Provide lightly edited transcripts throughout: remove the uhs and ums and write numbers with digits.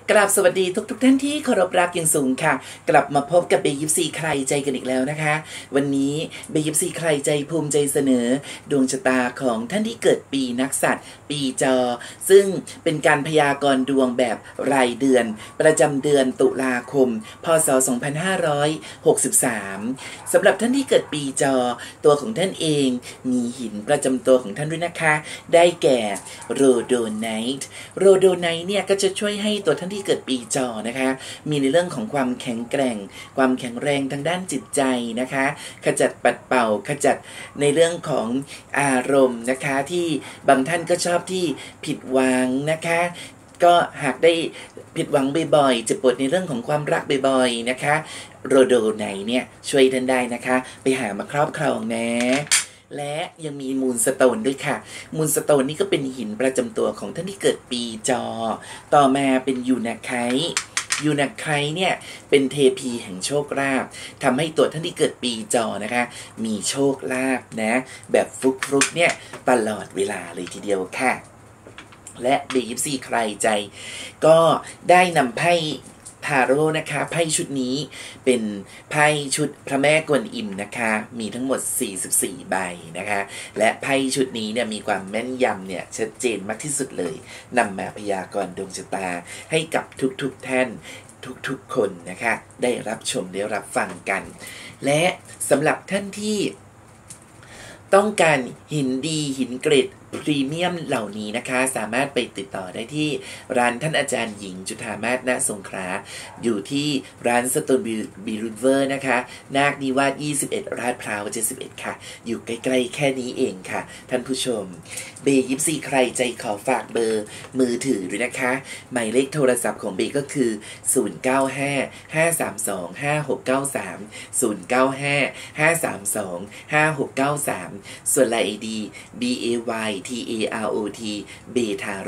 กราบสวัสดีทุกท่านที่เคารพรักอย่างสูงค่ะกลับมาพบกับเบยิปซีใครใจกันอีกแล้วนะคะวันนี้เบยิปซีใครใจภูมิใจเสนอดวงชะตาของท่านที่เกิดปีนักษัตริย์ปีจอซึ่งเป็นการพยากรณ์ดวงแบบรายเดือนประจำเดือนตุลาคมพศ2563สำหรับท่านที่เกิดปีจอตัวของท่านเองมีหินประจำตัวของท่านด้วยนะคะได้แก่โรโดไนท์เนี่ยก็จะช่วยให้ตัวท่านที่เกิดปีจอนะคะมีในเรื่องของความแข็งแกร่งความแข็งแรงทางด้านจิตใจนะคะขจัดปัดเป่าขจัดในเรื่องของอารมณ์นะคะที่บางท่านก็ชอบที่ผิดหวังนะคะก็หากได้ผิดหวังบ่อยๆจะปวดในเรื่องของความรักบ่อยๆนะคะโรโดไนเนี่ยช่วยท่านได้นะคะไปหามาครอบครองนะและยังมีมูลสโตนด้วยค่ะมูลสโตนนี่ก็เป็นหินประจำตัวของท่านที่เกิดปีจอต่อมาเป็นยูนาไคเนี่ยเป็นเทพีแห่งโชคลาภทำให้ตัวท่านที่เกิดปีจอนะคะมีโชคลาภนะแบบฟลุกเนี่ยตลอดเวลาเลยทีเดียวค่ะและเบยิปซีใครใจก็ได้นำไพ่ทาโร่นะคะไพ่ชุดนี้เป็นไพ่ชุดพระแม่กวนอิมนะคะมีทั้งหมด44ใบนะคะและไพ่ชุดนี้เนี่ยมีความแม่นยำเนี่ยชัดเจนมากที่สุดเลยนำมาพยากรณ์ดวงชะตาให้กับทุกท่านทุกคนนะคะได้รับชมได้รับฟังกันและสำหรับท่านที่ต้องการหินดีหินเกรดพรีเมียมเหล่านี้นะคะสามารถไปติดต่อได้ที่ร้านท่านอาจารย์หญิงจุฑามาศ ณ สงขลาอยู่ที่ร้านสโตนบีรูเวอร์นะคะนาคนิวาส21ลาดพร้าว71ค่ะอยู่ใกล้ๆแค่นี้เองค่ะท่านผู้ชมเบยิปซีใครใจขอฝากเบอร์มือถือด้วยนะคะหมายเลขโทรศัพท์ของเบก็คือ0955325693 ส่วนไลน์ ID BAYTAROT เบทาโร่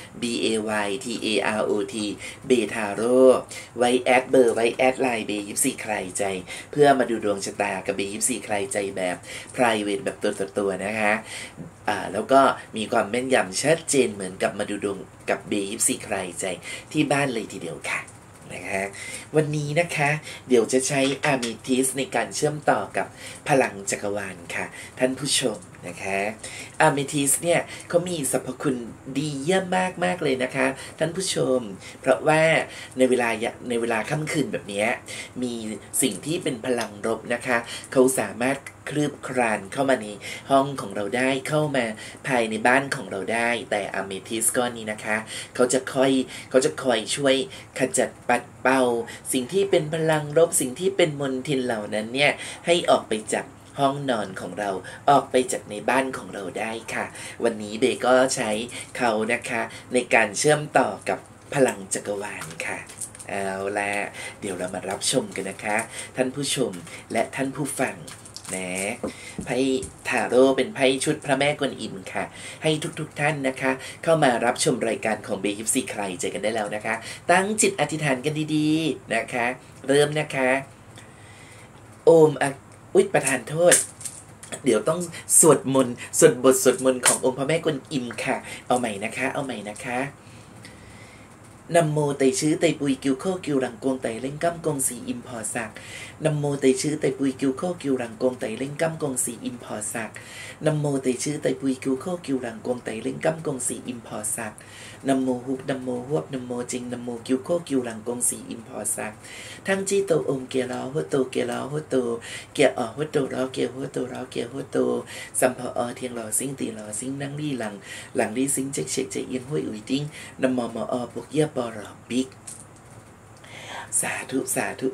BAYTAROT เบทาโร่ไว้แอดเบอร์ไว้แอดไลน์เบยิปซีใครใจเพื่อมาดูดวงชะตากับเบยิปซีใครใจแบบ private แบบตัวต่อตัวนะคะแล้วก็มีความแม่นยำชัดเจนเหมือนกับมาดูดวงกับเบยิปซีใครใจที่บ้านเลยทีเดียวค่ะนะคะวันนี้นะคะเดี๋ยวจะใช้อะเมทิสในการเชื่อมต่อกับพลังจักรวาลค่ะท่านผู้ชมนะคะอะเมทิสเนี่ยเขามีสรรพคุณดีเยี่ยมมากเลยนะคะท่านผู้ชมเพราะว่าในเวลาค่ำคืนแบบนี้มีสิ่งที่เป็นพลังลบนะคะเขาสามารถคลืบคลานเข้ามาในห้องของเราได้เข้ามาภายในบ้านของเราได้แต่อะเมทิสก้อนนี้นะคะเขาจะคอยช่วยขจัดปัดเป่าสิ่งที่เป็นพลังลบสิ่งที่เป็นมลทินเหล่านั้นเนี่ยให้ออกไปจากห้องนอนของเราออกไปจากในบ้านของเราได้ค่ะวันนี้เบก็ใช้เขานะคะในการเชื่อมต่อกับพลังจักรวาลค่ะเอาละเดี๋ยวเรามารับชมกันนะคะท่านผู้ชมและท่านผู้ฟังนะไพ่ทาโร่เป็นไพ่ชุดพระแม่กวนอิมค่ะให้ทุกท่านนะคะเข้ามารับชมรายการของเบยิปซีใครใจกันได้แล้วนะคะตั้งจิตอธิษฐานกันดีๆนะคะเริ่มนะคะโอมประทานโทษเดี๋ยวต้องสวดมนต์สวดมนต์ขององค์พระแม่กวนอิมค่ะเอาใหม่นะคะนัมโมไตชื้อไตปุยกิวโคกิวรังกงไตเล่งกัมกงสีอิมพอสักนัมโมไตชื้อไตปุยกิวโคกิวรังกงไตเล่งกัมกงสีอิมพอสักนัมโมไตชื้อไตปุยกิวโคกิวรังกงไตเล่งกัมกงสีอิมพอสักนัมโมฮุบนัมโมฮวบนัมโมจิงนัมโมกิวโคกิวรังกงสีอิมพอสักทั้งจีโตอมเกลาหัวโตเกลาหัวโตเกียอหัวโตรอเกียหัวโตรอเกียหัวโตสัมพอเทียงรอซิงตีรอซิงนั่งลี่หลังลี่ซิงเจ๊กเจ๊กเอียงห้วยอุยติ้งนัมมอปกเยียบรอบิ๊กสาธุ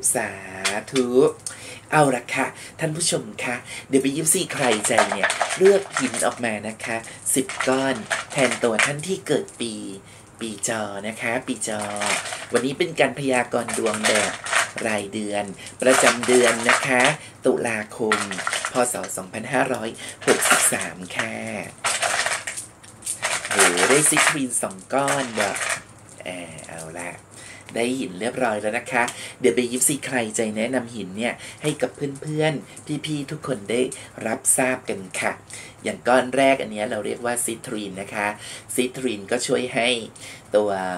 เอาละค่ะท่านผู้ชมคะเดี๋ยวไปยิปซีใครใจเนี่ยเลือกหินออกมานะคะ10ก้อนแทนตัวท่านที่เกิดปีจอนะคะปีจอวันนี้เป็นการพยากรณ์ดวงแบบรายเดือนประจำเดือนนะคะตุลาคมพศ2563ค่ะโหได้ซิทรีน2ก้อนแบบเอาละได้หินเรียบร้อยแล้วนะคะเดี๋ยวไปยิปซีใครใจแนะนำหินเนี่ยให้กับเพื่อนๆพี่ๆทุกคนได้รับทราบกันค่ะอย่างก้อนแรกอันนี้เราเรียกว่าซิทรีนนะคะซิทรีนก็ช่วยให้ตัว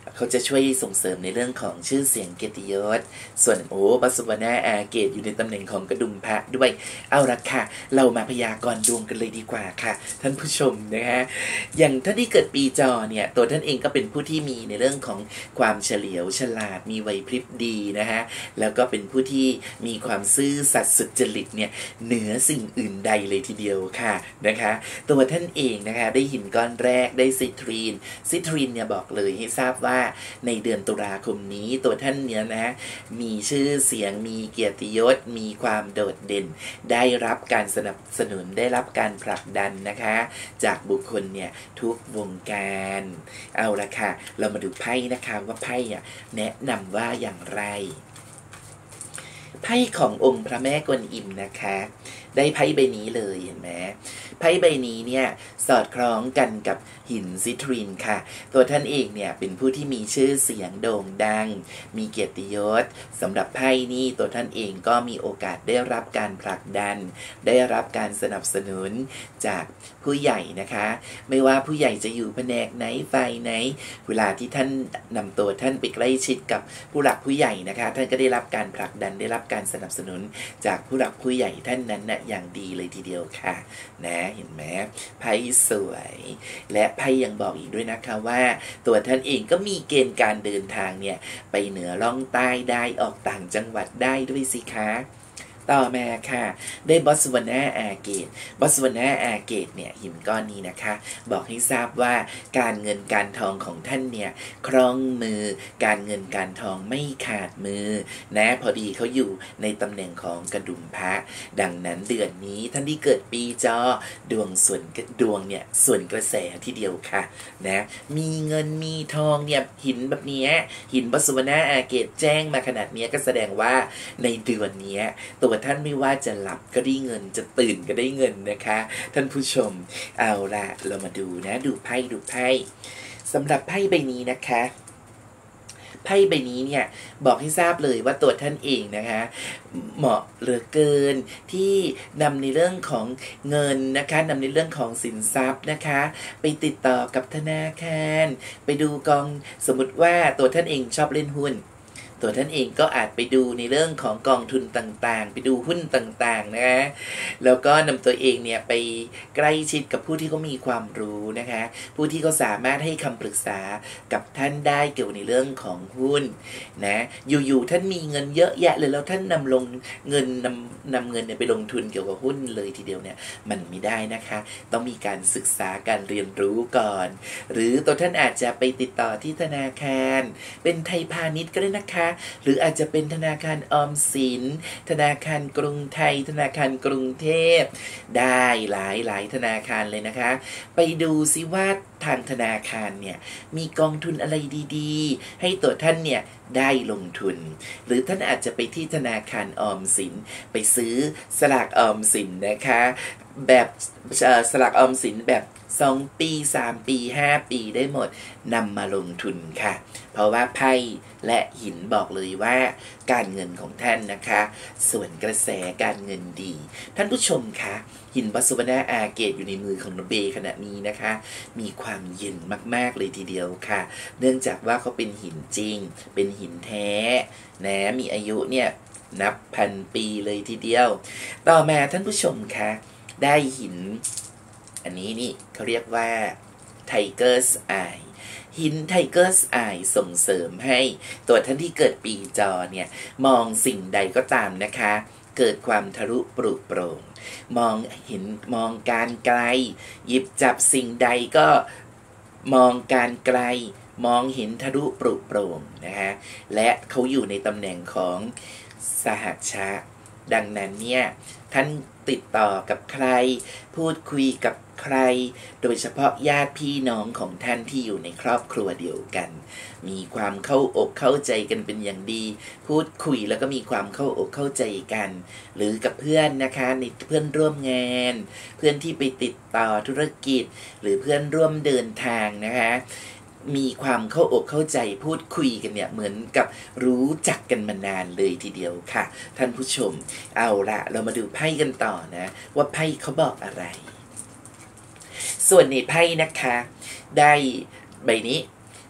เขาจะช่วยส่งเสริมในเรื่องของชื่อเสียงเกียรติยศส่วนบัสวนาอาเกตอยู่ในตำแหน่งของกระดุมพระด้วยเอาละค่ะเรามาพยากรณ์ดวงกันเลยดีกว่าค่ะท่านผู้ชมนะฮะอย่างท่านที่เกิดปีจอเนี่ยตัวท่านเองก็เป็นผู้ที่มีในเรื่องของความเฉลียวฉลาดมีไหวพริบดีนะฮะแล้วก็เป็นผู้ที่มีความซื่อสัตย์สุจริตเนี่ยเหนือสิ่งอื่นใดเลยทีเดียวค่ะนะคะตัวท่านเองนะคะได้หินก้อนแรกได้ซิตรีนเนี่ยบอกเลยให้ทราบว่าในเดือนตุลาคมนี้ตัวท่านเนี่ยนะมีชื่อเสียงมีเกียรติยศมีความโดดเด่นได้รับการสนับสนุนได้รับการผลักดันนะคะจากบุคคลเนี่ยทุกวงการเอาละค่ะเรามาดูไพ่นะคะว่าไพ่แนะนำว่าอย่างไรไพ่ขององค์พระแม่กวนอิมนะคะได้ไพ่ใบนี้เลยเห็นไหมไพ่ใบนี้เนี่ยสอดคล้องกันกับหินซิตรินค่ะตัวท่านเองเนี่ยเป็นผู้ที่มีชื่อเสียงโด่งดังมีเกียรติยศสำหรับไพ่นี้ตัวท่านเองก็มีโอกาสได้รับการผลักดันได้รับการสนับสนุนจากผู้ใหญ่นะคะไม่ว่าผู้ใหญ่จะอยู่แผนกไหนฝ่ายไหนเวลาที่ท่านนำตัวท่านไปใกล้ชิดกับผู้หลักผู้ใหญ่นะคะท่านก็ได้รับการผลักดันได้รับการสนับสนุนจากผู้หลักผู้ใหญ่ท่านนั้นนะอย่างดีเลยทีเดียวค่ะนะเห็นไหมไพ่สวยและไพ่ยังบอกอีกด้วยนะคะว่าตัวท่านเองก็มีเกณฑ์การเดินทางเนี่ยไปเหนือล่องใต้ได้ออกต่างจังหวัดได้ด้วยสิคะต่อมาค่ะได้บอสวานาอาเกตเนี่ยหินก้อนนี้นะคะบอกให้ทราบว่าการเงินการทองของท่านเนี่ยคล่องมือการเงินการทองไม่ขาดมือนะพอดีเขาอยู่ในตำแหน่งของกระดุมพระดังนั้นเดือนนี้ท่านที่เกิดปีจอดวงเนี่ยส่วนกระแสที่เดียวค่ะนะมีเงินมีทองเนี่ยหินแบบนี้หินบอสวานาอาเกตแจ้งมาขนาดนี้ก็แสดงว่าในเดือนนี้ตัวท่านไม่ว่าจะหลับก็ได้เงินจะตื่นก็ได้เงินนะคะท่านผู้ชมเอาละเรามาดูนะดูไพ่สำหรับไพ่ใบนี้นะคะไพ่ใบนี้เนี่ยบอกให้ทราบเลยว่าตัวท่านเองนะคะเหมาะเหลือเกินที่นำในเรื่องของเงินนะคะนำในเรื่องของสินทรัพย์นะคะไปติดต่อกับธนาคารไปดูกองสมมติว่าตัวท่านเองชอบเล่นหุ้นตัวท่านเองก็อาจไปดูในเรื่องของกองทุนต่างๆไปดูหุ้นต่างๆนะคะแล้วก็นำตัวเองเนี่ยไปใกล้ชิดกับผู้ที่เขามีความรู้นะคะผู้ที่เขาสามารถให้คำปรึกษากับท่านได้เกี่ยวในเรื่องของหุ้นนะอยู่ๆท่านมีเงินเยอะแยะเลยแล้วท่านนำเงินเนี่ยไปลงทุนเกี่ยวกับหุ้นเลยทีเดียวเนี่ยมันไม่ได้นะคะต้องมีการศึกษาการเรียนรู้ก่อนหรือตัวท่านอาจจะไปติดต่อที่ธนาคารเป็นไทยพาณิชย์ก็ได้นะคะหรืออาจจะเป็นธนาคารออมสินธนาคารกรุงไทยธนาคารกรุงเทพได้หลายธนาคารเลยนะคะไปดูซิว่าทางธนาคารเนี่ยมีกองทุนอะไรดีๆให้ตัวท่านเนี่ยได้ลงทุนหรือท่านอาจจะไปที่ธนาคารออมสินไปซื้อสลากออมสินนะคะแบบสลากออมสินแบบ2 ปี3 ปี 5 ปีได้หมดนำมาลงทุนค่ะเพราะว่าไพ่และหินบอกเลยว่าการเงินของท่านนะคะส่วนกระแสการเงินดีท่านผู้ชมคะหินบอสวานาอาเกตอยู่ในมือของนเบขณะนี้นะคะมีความเย็นมากๆเลยทีเดียวค่ะเนื่องจากว่าเขาเป็นหินจริงเป็นหินแท้นะมีอายุเนี่ยนับพันปีเลยทีเดียวต่อมาท่านผู้ชมคะได้หินอันนี้นี่เขาเรียกว่า Tiger's Eye หิน Tiger's Eye ส่งเสริมให้ตัวท่านที่เกิดปีจอเนี่ยมองสิ่งใดก็ตามนะคะเกิดความทะลุปรุโปร่งมองการไกลหยิบจับสิ่งใดก็มองการไกลมองเห็นทะลุปรุโปร่งนะคะและเขาอยู่ในตำแหน่งของสหัชชะดังนั้นเนี่ยท่านติดต่อกับใครพูดคุยกับใครโดยเฉพาะญาติพี่น้องของท่านที่อยู่ในครอบครัวเดียวกันมีความเข้าอกเข้าใจกันเป็นอย่างดีพูดคุยแล้วก็มีความเข้าอกเข้าใจกันหรือกับเพื่อนนะคะในเพื่อนร่วมงานเพื่อนที่ไปติดต่อธุรกิจหรือเพื่อนร่วมเดินทางนะคะมีความเข้าอกเข้าใจพูดคุยกันเนี่ยเหมือนกับรู้จักกันมานานเลยทีเดียวค่ะท่านผู้ชมเอาละเรามาดูไพ่กันต่อนะว่าไพ่เขาบอกอะไรส่วนในไพ่นะคะได้ใบนี้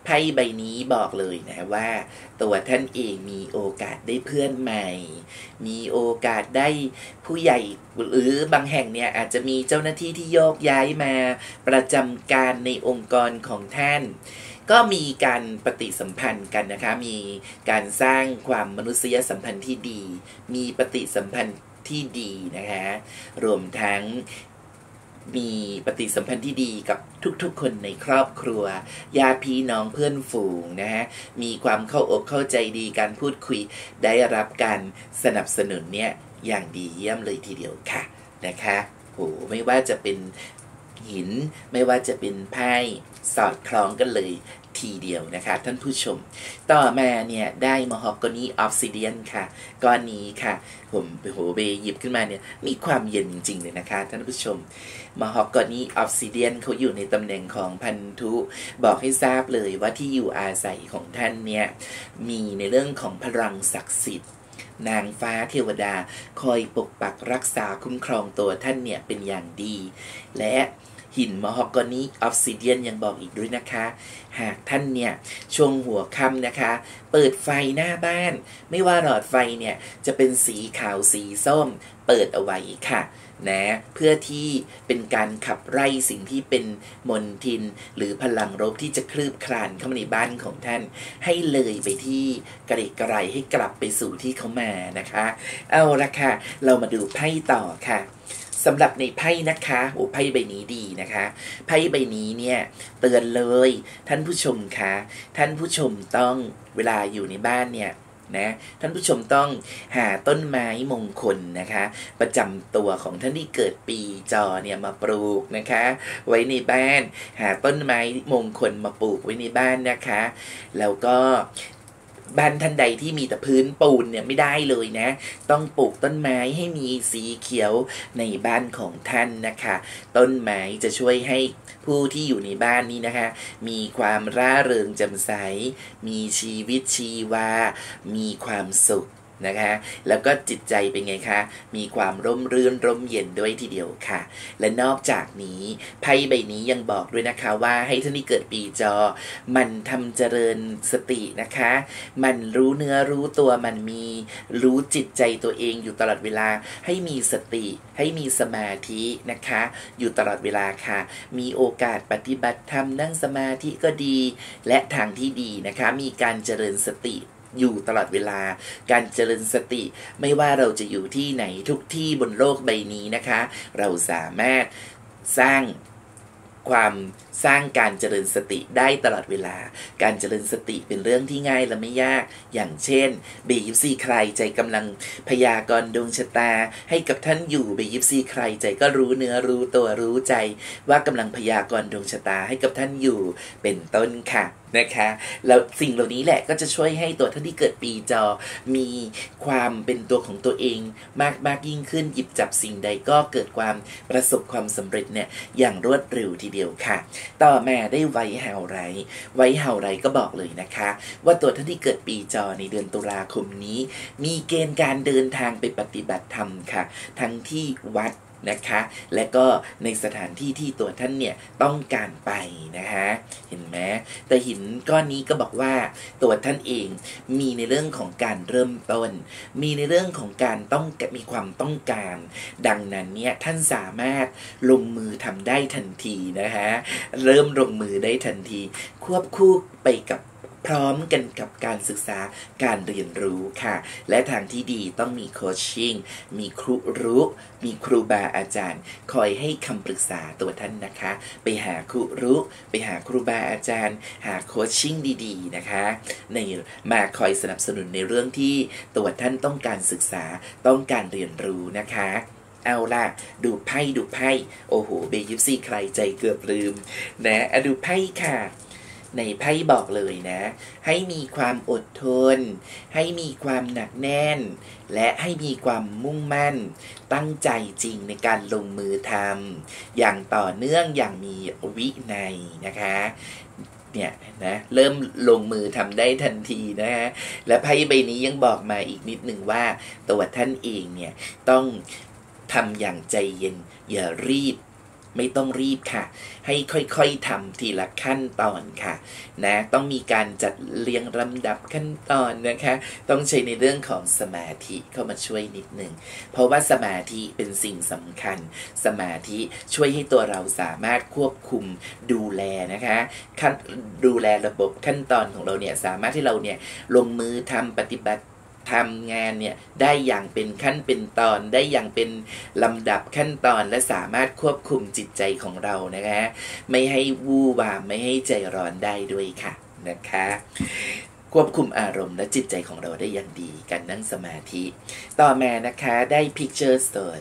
ไพ่ใบนี้บอกเลยนะว่าตัวท่านเองมีโอกาสได้เพื่อนใหม่มีโอกาสได้ผู้ใหญ่หรือบางแห่งเนี่ยอาจจะมีเจ้าหน้าที่ที่โยกย้ายมาประจำการในองค์กรของท่านก็มีการปฏิสัมพันธ์กันนะคะมีการสร้างความมนุษยสัมพันธ์ที่ดีมีปฏิสัมพันธ์ที่ดีนะคะรวมทั้งมีปฏิสัมพันธ์ที่ดีกับทุกๆคนในครอบครัวญาติพี่น้องเพื่อนฝูงนะฮะมีความเข้าอกเข้าใจดีการพูดคุยได้รับการสนับสนุนเนี่ยอย่างดีเยี่ยมเลยทีเดียวค่ะนะคะโหไม่ว่าจะเป็นหินไม่ว่าจะเป็นไพ่สอดคล้องกันเลยทีเดียวนะคะท่านผู้ชมต่อมาเนี่ยได้มอฮอกกานีออฟซิเดียนค่ะก้อนนี้ค่ะผมโหเบหยิบขึ้นมาเนี่ยมีความเย็นจริงๆเลยนะคะท่านผู้ชมมอฮอกกานีออฟซิเดียนเขาอยู่ในตำแหน่งของพันธุบอกให้ทราบเลยว่าที่อยู่อาศัยของท่านเนี่ยมีในเรื่องของพลังศักดิ์สิทธิ์นางฟ้าเทวดาคอยปกปักรักษาคุ้มครองตัวท่านเนี่ยเป็นอย่างดีและหินมอฮอกกานีออฟซิเดียนยังบอกอีกด้วยนะคะหากท่านเนี่ยช่วงหัวค่ำนะคะเปิดไฟหน้าบ้านไม่ว่าหลอดไฟเนี่ยจะเป็นสีขาวสีส้มเปิดเอาไว้ค่ะนะเพื่อที่เป็นการขับไล่สิ่งที่เป็นมลทินหรือพลังลบที่จะคลืบคลานเข้ามาในบ้านของท่านให้เลยไปที่กระเดกกระไรให้กลับไปสู่ที่เขามานะคะเอาละค่ะเรามาดูไพ่ต่อค่ะสำหรับในไพ่นะคะโอ้ไพ่ใบนี้ดีนะคะไพ่ใบนี้เนี่ยเตือนเลยท่านผู้ชมคะท่านผู้ชมต้องเวลาอยู่ในบ้านเนี่ยนะท่านผู้ชมต้องหาต้นไม้มงคลนะคะประจำตัวของท่านที่เกิดปีจอเนี่ยมาปลูกนะคะไว้ในบ้านหาต้นไม้มงคลมาปลูกไว้ในบ้านนะคะแล้วก็บ้านท่านใดที่มีแต่พื้นปูนเนี่ยไม่ได้เลยนะต้องปลูกต้นไม้ให้มีสีเขียวในบ้านของท่านนะคะต้นไม้จะช่วยให้ผู้ที่อยู่ในบ้านนี้นะคะมีความร่าเริงแจ่มใสมีชีวิตชีวามีความสุขนะคะแล้วก็จิตใจเป็นไงคะมีความร่มรื่นร่มเย็นด้วยทีเดียวค่ะและนอกจากนี้ไพ่ใบนี้ยังบอกด้วยนะคะว่าให้ท่านที่เกิดปีจอมันทำเจริญสตินะคะมันรู้เนื้อรู้ตัวมันมีรู้จิตใจตัวเองอยู่ตลอดเวลาให้มีสติให้มีสมาธินะคะอยู่ตลอดเวลาค่ะมีโอกาสปฏิบัติธรรมนั่งสมาธิก็ดีและทางที่ดีนะคะมีการเจริญสติอยู่ตลอดเวลาการเจริญสติไม่ว่าเราจะอยู่ที่ไหนทุกที่บนโลกใบนี้นะคะเราสามารถสร้างการเจริญสติได้ตลอดเวลาการเจริญสติเป็นเรื่องที่ง่ายและไม่ยากอย่างเช่นเบยิปซีใครใจกำลังพยากรณ์ดวงชะตาให้กับท่านอยู่เบยิปซีใครใจก็รู้เนื้อรู้ตัวรู้ใจว่ากำลังพยากรณ์ดวงชะตาให้กับท่านอยู่เป็นต้นค่ะนะคะแล้วสิ่งเหล่านี้แหละก็จะช่วยให้ตัวท่านที่เกิดปีจอมีความเป็นตัวของตัวเองมากยิ่งขึ้นหยิบจับสิ่งใดก็เกิดความประสบความสำเร็จเนี่ยอย่างรวดเร็วทีเดียวค่ะต่อมาได้ไว้เห่าไรก็บอกเลยนะคะว่าตัวท่านที่เกิดปีจอในเดือนตุลาคมนี้มีเกณฑ์การเดินทางไปปฏิบัติธรรมค่ะทั้งที่วัดนะคะและก็ในสถานที่ที่ตัวท่านเนี่ยต้องการไปนะคะเห็นไหมแต่หินก้อนนี้ก็บอกว่าตัวท่านเองมีในเรื่องของการเริ่มต้นมีในเรื่องของการมีความต้องการดังนั้นเนี่ยท่านสามารถลงมือทำได้ทันทีนะคะเริ่มลงมือได้ทันทีควบคู่ไปกับพร้อมกันกับการศึกษาการเรียนรู้ค่ะและทางที่ดีต้องมีโคชชิ่งมีครูบาอาจารย์คอยให้คำปรึกษาตัวท่านนะคะไปหาไปหาครูบาอาจารย์หาโคชชิ่งดีๆนะคะมาคอยสนับสนุนในเรื่องที่ตัวท่านต้องการศึกษาต้องการเรียนรู้นะคะเอาล่ะดูไพ่โอ้โหเบยิปซีใครใจเกือบลืมนะดูไพ่ค่ะในไพ่บอกเลยนะให้มีความอดทนให้มีความหนักแน่นและให้มีความมุ่งมั่นตั้งใจจริงในการลงมือทำอย่างต่อเนื่องอย่างมีวินัยนะคะเนี่ยนะเริ่มลงมือทำได้ทันทีนะฮะและไพ่ใบนี้ยังบอกมาอีกนิดหนึ่งว่าตัวท่านเองเนี่ยต้องทำอย่างใจเย็นอย่ารีบไม่ต้องรีบค่ะให้ค่อยๆทำทีละขั้นตอนค่ะนะต้องมีการจัดเรียงลำดับขั้นตอนนะคะต้องใช้ในเรื่องของสมาธิเข้ามาช่วยนิดหนึ่งเพราะว่าสมาธิเป็นสิ่งสำคัญสมาธิช่วยให้ตัวเราสามารถควบคุมดูแลนะคะดูแลระบบขั้นตอนของเราเนี่ยสามารถที่เราเนี่ยลงมือทำปฏิบัติทำงานเนี่ยได้อย่างเป็นขั้นเป็นตอนได้อย่างเป็นลำดับขั้นตอนและสามารถควบคุมจิตใจของเรานะคะไม่ให้วู่วามไม่ให้ใจร้อนได้ด้วยค่ะนะคะควบคุมอารมณ์และจิตใจของเราได้อย่างดีการนั่งสมาธิต่อมานะคะได้ Picture Stone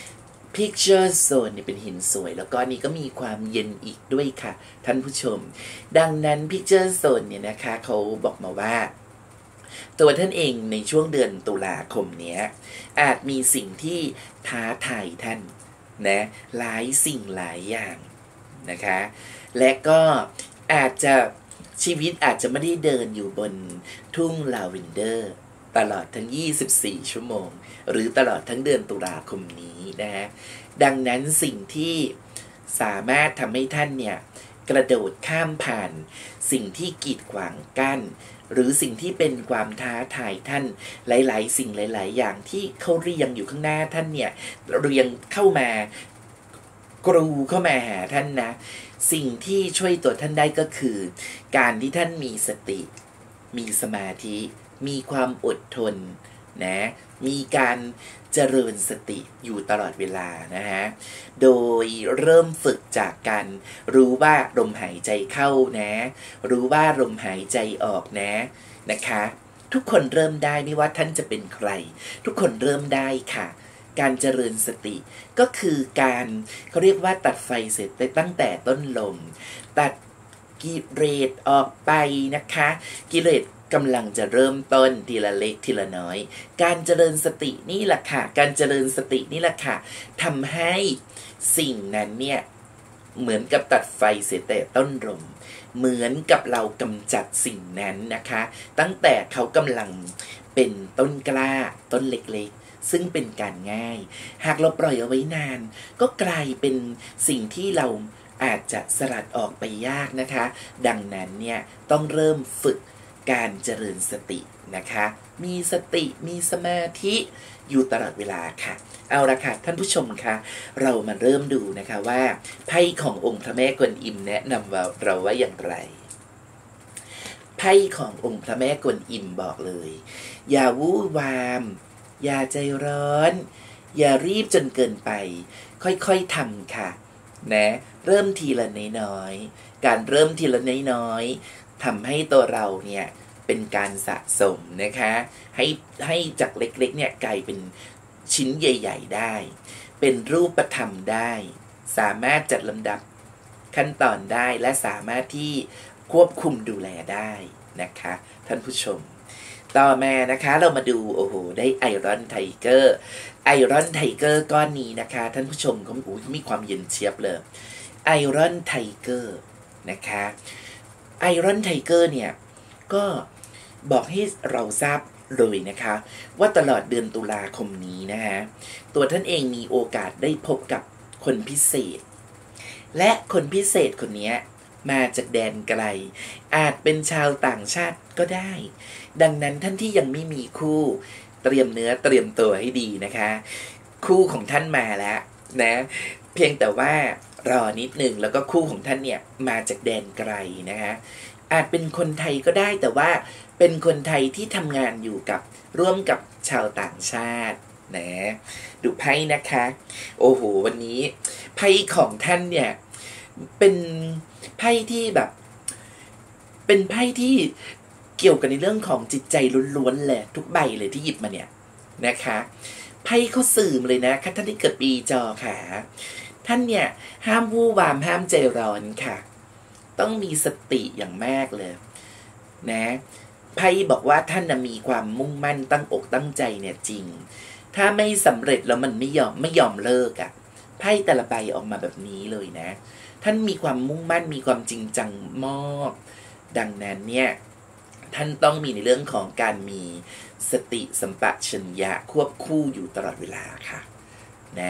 Picture Stone นี่เป็นหินสวยแล้วก็นี่ก็มีความเย็นอีกด้วยค่ะท่านผู้ชมดังนั้น Picture Stone เนี่ยนะคะเขาบอกมาว่าตัวท่านเองในช่วงเดือนตุลาคมนี้อาจมีสิ่งที่ท้าทายท่านนะหลายสิ่งหลายอย่างนะคะและก็อาจจะชีวิตอาจจะไม่ได้เดินอยู่บนทุ่งลาเวนเดอร์ตลอดทั้ง24ชั่วโมงหรือตลอดทั้งเดือนตุลาคมนี้นะฮะดังนั้นสิ่งที่สามารถทำให้ท่านเนี่ยกระโดดข้ามผ่านสิ่งที่กีดขวางกั้นหรือสิ่งที่เป็นความท้าทายท่านหลายๆสิ่งหลายๆอย่างที่เขาเรียงอยู่ข้างหน้าท่านเนี่ยเรียงเข้ามากรูเข้ามาหาท่านนะสิ่งที่ช่วยตัวท่านได้ก็คือการที่ท่านมีสติมีสมาธิมีความอดทนนะมีการเจริญสติอยู่ตลอดเวลานะฮะโดยเริ่มฝึกจากการรู้ว่าลมหายใจเข้านะรู้ว่าลมหายใจออกนะคะทุกคนเริ่มได้ไม่ว่าท่านจะเป็นใครทุกคนเริ่มได้ค่ะการเจริญสติก็คือการเขาเรียกว่าตัดไฟเสร็จตั้งแต่ต้นลมตัดกิเลสออกไปนะคะกิเลสกำลังจะเริ่มต้นทีละเล็กทีละน้อยการเจริญสตินี่แหละค่ะการเจริญสตินี่แหละค่ะทำให้สิ่งนั้นเนี่ยเหมือนกับตัดไฟเสียแต่ต้นลมเหมือนกับเรากำจัดสิ่งนั้นนะคะตั้งแต่เขากำลังเป็นต้นกล้าต้นเล็กๆซึ่งเป็นการง่ายหากเราปล่อยเอาไว้นานก็กลายเป็นสิ่งที่เราอาจจะสลัดออกไปยากนะคะดังนั้นเนี่ยต้องเริ่มฝึกการเจริญสตินะคะมีสติมีสมาธิอยู่ตลอดเวลาค่ะเอาละค่ะท่านผู้ชมคะเรามาเริ่มดูนะคะว่าไพ่ขององค์พระแม่กวนอิมแนะนำเราว่าอย่างไรไพ่ขององค์พระแม่กวนอิมบอกเลยอย่าวู่วามอย่าใจร้อนอย่ารีบจนเกินไปค่อยๆทำค่ะนะเริ่มทีละน้อยๆการเริ่มทีละน้อยๆทำให้ตัวเราเนี่ยเป็นการสะสมนะคะให้จากเล็กๆเนี่ยกลายเป็นชิ้นใหญ่ๆได้เป็นรูปธรรมได้สามารถจัดลำดับขั้นตอนได้และสามารถที่ควบคุมดูแลได้นะคะท่านผู้ชมต่อมานะคะเรามาดูโอ้โหได้ไอรอนไทเกอร์ก้อนนี้นะคะท่านผู้ชมเขามีความเย็นเชียบเลยไอรอนไทเกอร์นะคะไอรอนไทเกอร์เนี่ยก็บอกให้เราทราบเลยนะคะว่าตลอดเดือนตุลาคมนี้นะฮะตัวท่านเองมีโอกาสได้พบกับคนพิเศษและคนพิเศษคนนี้มาจากแดนไกลอาจเป็นชาวต่างชาติก็ได้ดังนั้นท่านที่ยังไม่มีคู่เตรียมเนื้อเตรียมตัวให้ดีนะคะคู่ของท่านมาแล้วนะเพียงแต่ว่ารอนิดนึงแล้วก็คู่ของท่านเนี่ยมาจากแดนไกลนะคะอาจเป็นคนไทยก็ได้แต่ว่าเป็นคนไทยที่ทำงานอยู่กับร่วมกับชาวต่างชาตินะดูไพ่นะคะโอ้โหวันนี้ไพ่ของท่านเนี่ยเป็นไพ่ที่แบบเป็นไพ่ที่เกี่ยวกับในเรื่องของจิตใจล้วนๆเลยทุกใบเลยที่หยิบมาเนี่ยนะคะไพ่เขาสื่อมาเลยนะคะท่านที่เกิดปีจอค่ะท่านเนี่ยห้ามวู่วามห้ามใจร้อนค่ะต้องมีสติอย่างมากเลยนะไพ่บอกว่าท่านมีความมุ่งมั่นตั้งอกตั้งใจเนี่ยจริงถ้าไม่สำเร็จแล้วมันไม่ยอมเลิกอ่ะไพ่แต่ละใบออกมาแบบนี้เลยนะท่านมีความมุ่งมั่นมีความจริงจังมากดังนั้นเนี่ยท่านต้องมีในเรื่องของการมีสติสัมปชัญญะควบคู่อยู่ตลอดเวลาค่ะนะ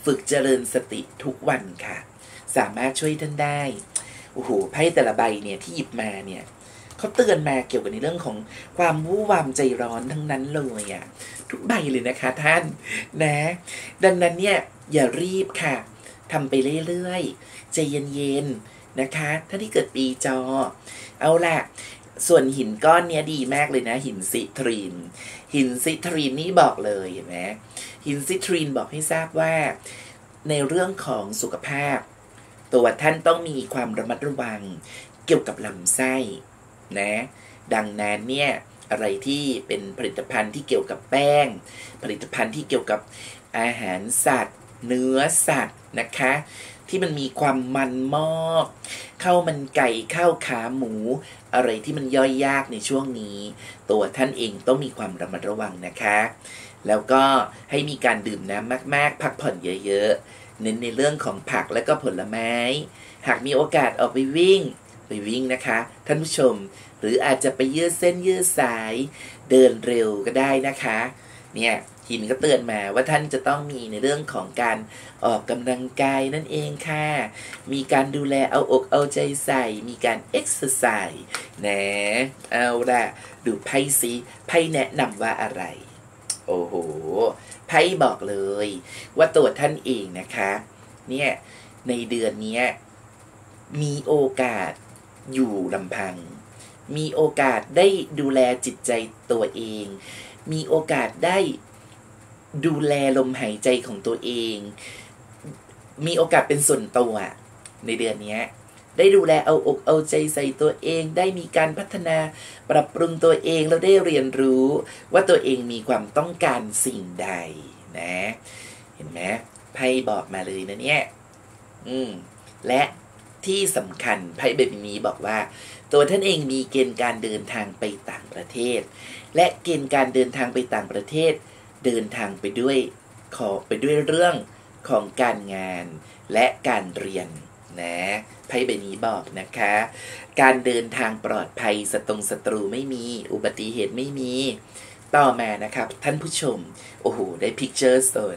ฝึกเจริญสติทุกวันค่ะสามารถช่วยท่านได้โอ้โหไพ่แต่ละใบเนี่ยที่หยิบมาเนี่ยเขาเตือนมาเกี่ยวกับในเรื่องของความวู่วามใจร้อนทั้งนั้นเลยอ่ะทุกใบเลยนะคะท่านนะดังนั้นเนี่ยอย่ารีบค่ะทำไปเรื่อยๆใจเย็นๆนะคะถ้าที่เกิดปีจอเอาล่ะส่วนหินก้อนเนี้ยดีมากเลยนะหินซิตรีนหินซิตรีนนี่บอกเลยเห็นไหมหินซิตรีนบอกให้ทราบว่าในเรื่องของสุขภาพตัวท่านต้องมีความระมัดระวังเกี่ยวกับลำไส้นะดังนั้นเนี่ยอะไรที่เป็นผลิตภัณฑ์ที่เกี่ยวกับแป้งผลิตภัณฑ์ที่เกี่ยวกับอาหารสัตว์เนื้อสัตว์นะคะที่มันมีความมันมอกข้าวมันไก่ข้าวขาหมูอะไรที่มันย่อยยากในช่วงนี้ตัวท่านเองต้องมีความระมัดระวังนะคะแล้วก็ให้มีการดื่มน้ำมากๆพักผ่อนเยอะๆเน้นในเรื่องของผักและก็ผลไม้หากมีโอกาสออกไปวิ่งนะคะท่านผู้ชมหรืออาจจะไปยืดเส้นยืดสายเดินเร็วก็ได้นะคะเนี่ยหินก็เตือนมาว่าท่านจะต้องมีในเรื่องของการออกกำลังกายนั่นเองค่ะมีการดูแลเอาอกเอาใจใส่มีการเอ็กซ์ไซส์นะเอาล่ะดูไพ่ซิไพ่แนะนำว่าอะไรโอ้โหไพ่บอกเลยว่าตัวท่านเองนะคะเนี่ยในเดือนนี้มีโอกาสอยู่ลำพังมีโอกาสได้ดูแลจิตใจตัวเองมีโอกาสได้ดูแลลมหายใจของตัวเองมีโอกาสเป็นส่วนตัวในเดือนนี้ได้ดูแลเอาอกเอาใจใส่ตัวเองได้มีการพัฒนาปรับปรุงตัวเองแล้วได้เรียนรู้ว่าตัวเองมีความต้องการสิ่งใดนะเห็นไหมไพ่บอกมาเลยนะเนี่ยและที่สำคัญไพ่ใบนี้บอกว่าตัวท่านเองมีเกณฑ์การเดินทางไปต่างประเทศและเกณฑ์การเดินทางไปต่างประเทศเดินทางไปด้วยเรื่องของการงานและการเรียนนะไพ่ใบนี้บอกนะคะการเดินทางปลอดภัยศัตรูไม่มีอุบัติเหตุไม่มีต่อมานะครับท่านผู้ชมโอ้โหได้ Picture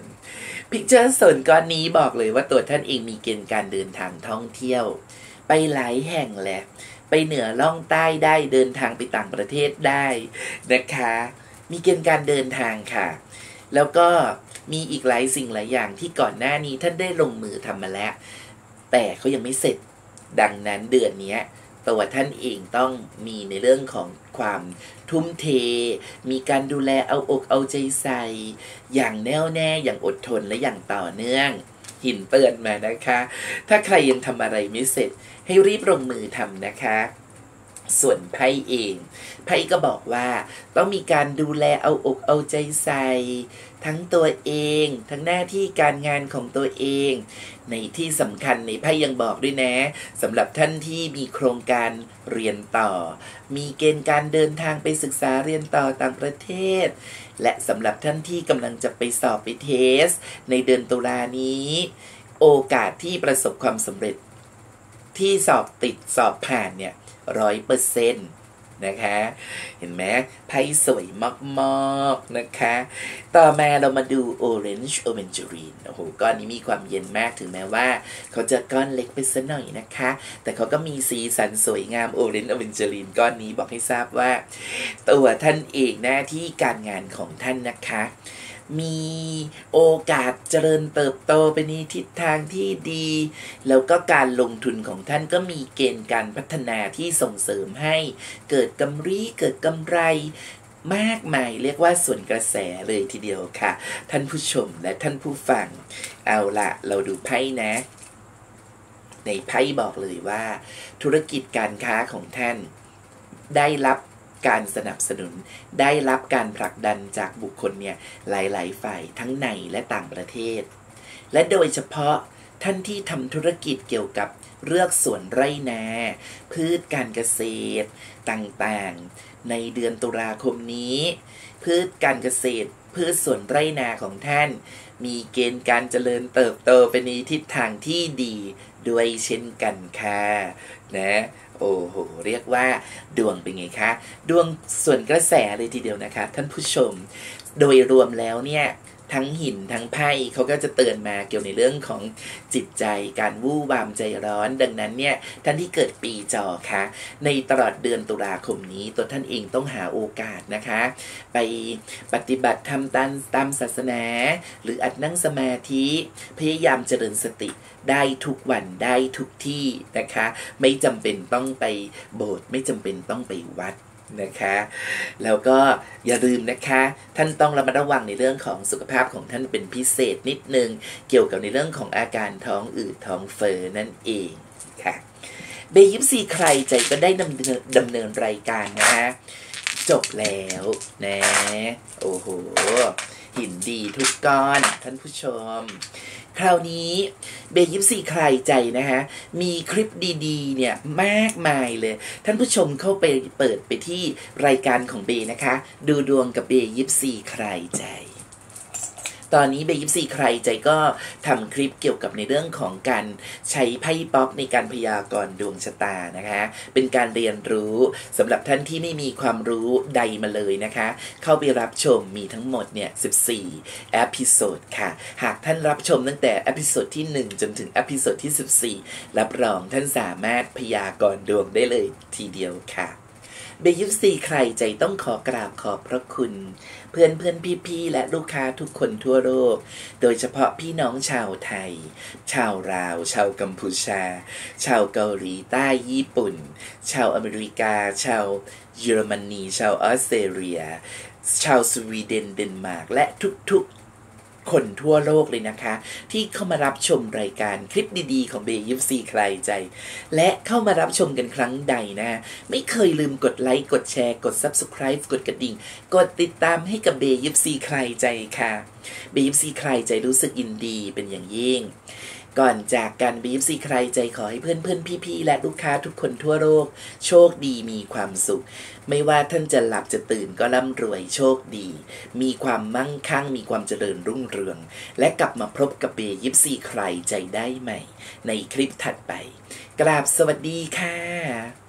Stone ก้อนนี้บอกเลยว่าตัวท่านเองมีเกณฑ์การเดินทางท่องเที่ยวไปหลายแห่งแหละไปเหนือล่องใต้ได้เดินทางไปต่างประเทศได้นะคะมีเกณฑ์การเดินทางค่ะแล้วก็มีอีกหลายสิ่งหลายอย่างที่ก่อนหน้านี้ท่านได้ลงมือทำมาแล้วแต่เขายังไม่เสร็จดังนั้นเดือนนี้ตัวท่านเองต้องมีในเรื่องของความทุ่มเทมีการดูแลเอาอกเอาใจใส่อย่างแน่วแน่อย่างอดทนและอย่างต่อเนื่องหินเตือนมานะคะถ้าใครยังทำอะไรไม่เสร็จให้รีบลงมือทำนะคะส่วนไพ่เองไพ่ก็บอกว่าต้องมีการดูแลเอาอกเอาใจใส่ทั้งตัวเองทั้งหน้าที่การงานของตัวเองในที่สำคัญในไพ่ยังบอกด้วยนะสำหรับท่านที่มีโครงการเรียนต่อมีเกณฑ์การเดินทางไปศึกษาเรียนต่อต่างประเทศและสำหรับท่านที่กำลังจะไปสอบไปเทสในเดือนตุลานี้โอกาสที่ประสบความสำเร็จที่สอบติดสอบผ่านเนี่ย100%นะคะเห็นไหมไพ่สวยมากๆนะคะต่อมาเรามาดู Orange Aventurine โอ้โหก้อนนี้มีความเย็นมากถึงแม้ว่าเขาจะก้อนเล็กไปสักหน่อยนะคะแต่เขาก็มีสีสันสวยงาม Orange Aventurine ก้อนนี้บอกให้ทราบว่าตัวท่านเองหน้าที่การงานของท่านนะคะมีโอกาสเจริญเติบโตไปในทิศทางที่ดีแล้วก็การลงทุนของท่านก็มีเกณฑ์การพัฒนาที่ส่งเสริมให้เกิดกำไรมากมายเรียกว่าส่วนกระแสเลยทีเดียวค่ะท่านผู้ชมและท่านผู้ฟังเอาล่ะเราดูไพ่นะในไพ่บอกเลยว่าธุรกิจการค้าของท่านได้รับการสนับสนุนได้รับการผลักดันจากบุคคลเนี่ยหลายๆฝ่ายทั้งในและต่างประเทศและโดยเฉพาะท่านที่ทำธุรกิจเกี่ยวกับเลือกสวนไร่นาพืชการเกษตรต่างๆในเดือนตุลาคมนี้พืชการเกษตรพืชสวนไร่นาของท่านมีเกณฑ์การเจริญเติบโตไปในทิศทางที่ดีด้วยเช่นกันค่ะนะโอ้โหเรียกว่าดวงเป็นไงคะดวงส่วนกระแสเลยทีเดียวนะคะท่านผู้ชมโดยรวมแล้วเนี่ยทั้งหินทั้งไพ่เขาก็จะเตือนมาเกี่ยวในเรื่องของจิตใจการวู่วามใจร้อนดังนั้นเนี่ยท่านที่เกิดปีจอคะในตลอดเดือนตุลาคมนี้ตัวท่านเองต้องหาโอกาสนะคะไปปฏิบัติธรรมตามศาสนาหรืออัดนั่งสมาธิพยายามเจริญสติได้ทุกวันได้ทุกที่นะคะไม่จำเป็นต้องไปโบสถ์ไม่จำเป็นต้องไปวัดนะคะแล้วก็อย่าลืมนะคะท่านต้องระมัดระวังในเรื่องของสุขภาพของท่านเป็นพิเศษนิดนึงเกี่ยวกับในเรื่องของอาการท้องอืดท้องเฟ้อนั่นเองค่ะเบยิปซีใครใจก็ได้ดำเนินรายการนะคะจบแล้วนะโอ้โหหินดีทุกก้อนท่านผู้ชมคราวนี้เบยิปซีใครใจนะคะมีคลิปดีๆเนี่ยมากมายเลยท่านผู้ชมเข้าไปเปิดไปที่รายการของเบนะคะดูดวงกับเบยิปซีใครใจตอนนี้เบยิปซีใครใจก็ทำคลิปเกี่ยวกับในเรื่องของการใช้ไพ่ป๊อกในการพยากรณ์ดวงชะตานะคะเป็นการเรียนรู้สำหรับท่านที่ไม่มีความรู้ใดมาเลยนะคะเข้าไปรับชมมีทั้งหมดเนี่ย14เอพิโซดค่ะหากท่านรับชมตั้งแต่เอพิโซดที่1จนถึงเอพิโซดที่14รับรองท่านสามารถพยากรณ์ดวงได้เลยทีเดียวค่ะเบยิปซีใครใจต้องขอกราบขอบพระคุณเพื่อนพี่ๆและลูกค้าทุกคนทั่วโลกโดยเฉพาะพี่น้องชาวไทยชาวลาวชาวกัมพูชาชาวเกาหลีใต้ญี่ปุ่นชาวอเมริกาชาวเยอรมนีชาวออสเตรเลียชาวสวีเดนเดนมาร์กและทุกคนทั่วโลกเลยนะคะที่เข้ามารับชมรายการคลิปดีๆของเบยิปซีใครใจและเข้ามารับชมกันครั้งใดนะไม่เคยลืมกดไลค์กดแชร์กด Subscribe กดกระดิ่งกดติดตามให้กับเบยิปซีใครใจค่ะเบยิปซีใครใจรู้สึกยินดีเป็นอย่างยิ่งก่อนจากกันเบยิปซีใครใจขอให้เพื่อนพี่ๆและลูกค้าทุกคนทั่วโลกโชคดีมีความสุขไม่ว่าท่านจะหลับจะตื่นก็ร่ำรวยโชคดีมีความมั่งคั่งมีความเจริญรุ่งเรืองและกลับมาพบกับเบยิปซีใครใจได้ใหม่ในคลิปถัดไปกราบสวัสดีค่ะ